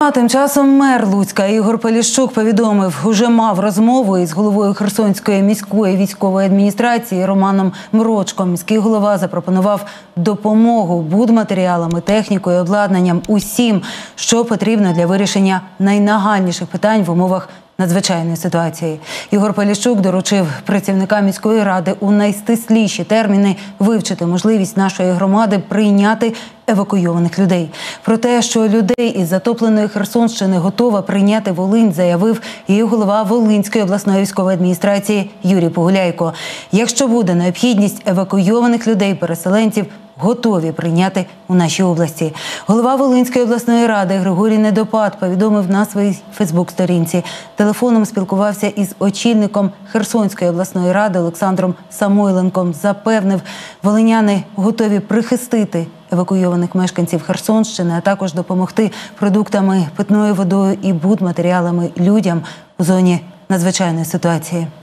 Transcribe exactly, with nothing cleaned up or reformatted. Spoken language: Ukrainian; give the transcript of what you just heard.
А тим часом мер Луцька Ігор Поліщук повідомив, уже мав розмову із головою Херсонської міської військової адміністрації Романом Мрочком. Міський голова запропонував допомогу будматеріалами, технікою, обладнанням, усім, що потрібно для вирішення найнагальніших питань в умовах надзвичайної ситуації. Ігор Поліщук доручив працівникам міської ради у найстисліші терміни вивчити можливість нашої громади прийняти евакуйованих людей. Про те, що людей із затопленої Херсонщини готова прийняти Волинь, заявив і голова Волинської обласної військової адміністрації Юрій Погуляйко. Якщо буде необхідність, евакуйованих людей, переселенців готові прийняти у нашій області. Голова Волинської обласної ради Григорій Недопад повідомив на своїй фейсбук-сторінці. Телефоном спілкувався із очільником Херсонської обласної ради Олександром Самойленком. Запевнив, волиняни готові прихистити евакуйованих мешканців Херсонщини, а також допомогти продуктами, питною водою і будматеріалами людям у зоні надзвичайної ситуації.